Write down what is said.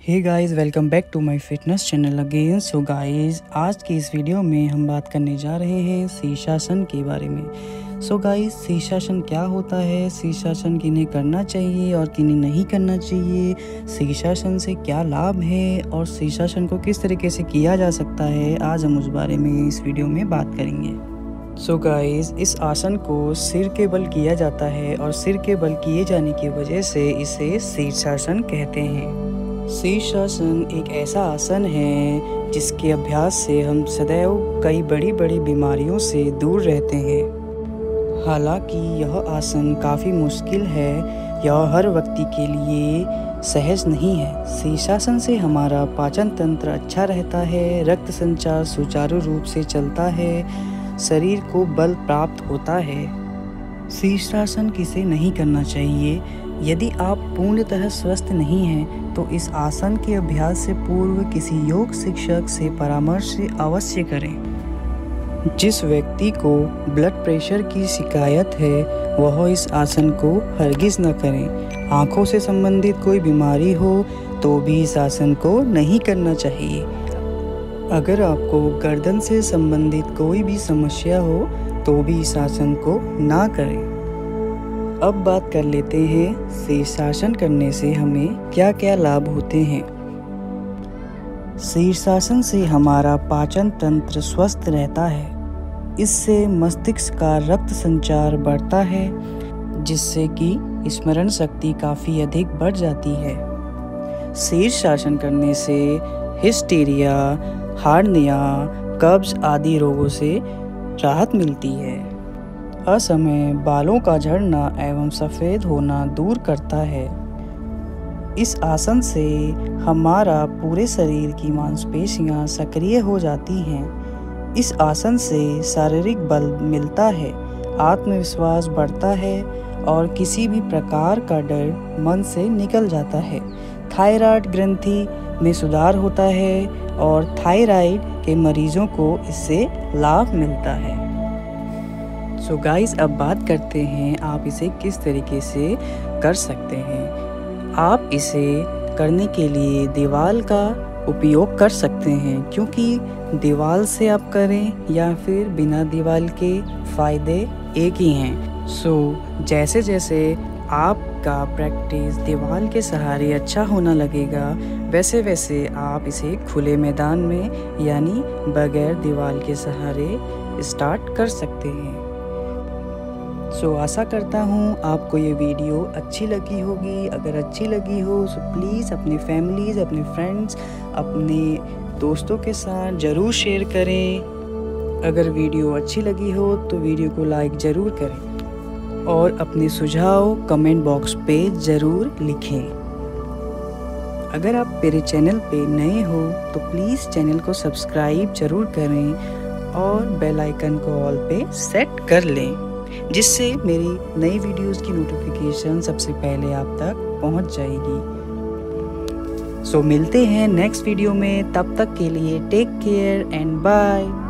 Hey guys, welcome back to my fitness channel again. So guys, आज की इस video में हम बात करने जा रहे हैं शीर्षासन के बारे में। सो गाइस, शीर्षासन क्या होता है, शीर्षासन किन्हें करना चाहिए और किन्हें नहीं करना चाहिए, शीर्षासन से क्या लाभ है और शीर्षासन को किस तरीके से किया जा सकता है, आज हम उस बारे में इस वीडियो में बात करेंगे। सो गाइस, इस आसन को सिर के बल किया जाता है और सिर के बल किए जाने की वजह से इसे शीर्षासन कहते हैं। शीर्षासन एक ऐसा आसन है जिसके अभ्यास से हम सदैव कई बड़ी बड़ी बीमारियों से दूर रहते हैं। हालांकि यह आसन काफ़ी मुश्किल है, यह हर व्यक्ति के लिए सहज नहीं है। शीर्षासन से हमारा पाचन तंत्र अच्छा रहता है, रक्त संचार सुचारू रूप से चलता है, शरीर को बल प्राप्त होता है। शीर्षासन किसे नहीं करना चाहिए? यदि आप पूर्णतः स्वस्थ नहीं हैं तो इस आसन के अभ्यास से पूर्व किसी योग शिक्षक से परामर्श अवश्य करें। जिस व्यक्ति को ब्लड प्रेशर की शिकायत है वह इस आसन को हरगिज़ न करें। आँखों से संबंधित कोई बीमारी हो तो भी इस आसन को नहीं करना चाहिए। अगर आपको गर्दन से संबंधित कोई भी समस्या हो तो भी इस आसन को ना करें। अब बात कर लेते हैं शीर्षासन करने से हमें क्या क्या लाभ होते हैं। शीर्षासन से हमारा पाचन तंत्र स्वस्थ रहता है। इससे मस्तिष्क का रक्त संचार बढ़ता है जिससे कि स्मरण शक्ति काफ़ी अधिक बढ़ जाती है। शीर्षासन करने से हिस्टीरिया, हार्निया, कब्ज आदि रोगों से राहत मिलती है। असमय बालों का झड़ना एवं सफ़ेद होना दूर करता है। इस आसन से हमारा पूरे शरीर की मांसपेशियां सक्रिय हो जाती हैं। इस आसन से शारीरिक बल मिलता है, आत्मविश्वास बढ़ता है और किसी भी प्रकार का डर मन से निकल जाता है। थायराइड ग्रंथि में सुधार होता है और थायराइड के मरीजों को इससे लाभ मिलता है। सो गाइस, अब बात करते हैं आप इसे किस तरीके से कर सकते हैं। आप इसे करने के लिए दीवाल का उपयोग कर सकते हैं, क्योंकि दीवाल से आप करें या फिर बिना दीवाल के फ़ायदे एक ही हैं। सो जैसे जैसे आपका प्रैक्टिस दीवाल के सहारे अच्छा होना लगेगा वैसे वैसे आप इसे खुले मैदान में यानी बगैर दीवाल के सहारे स्टार्ट कर सकते हैं। सो आशा करता हूँ आपको ये वीडियो अच्छी लगी होगी। अगर अच्छी लगी हो तो प्लीज़ अपनी फैमिलीज़, अपने फ्रेंड्स, अपने दोस्तों के साथ ज़रूर शेयर करें। अगर वीडियो अच्छी लगी हो तो वीडियो को लाइक ज़रूर करें और अपने सुझाव कमेंट बॉक्स पे ज़रूर लिखें। अगर आप मेरे चैनल पे नए हो तो प्लीज़ चैनल को सब्सक्राइब ज़रूर करें और बेल आइकन को ऑल पे सेट कर लें, जिससे मेरी नई वीडियोस की नोटिफिकेशन सबसे पहले आप तक पहुंच जाएगी। सो मिलते हैं नेक्स्ट वीडियो में, तब तक के लिए टेक केयर एंड बाय।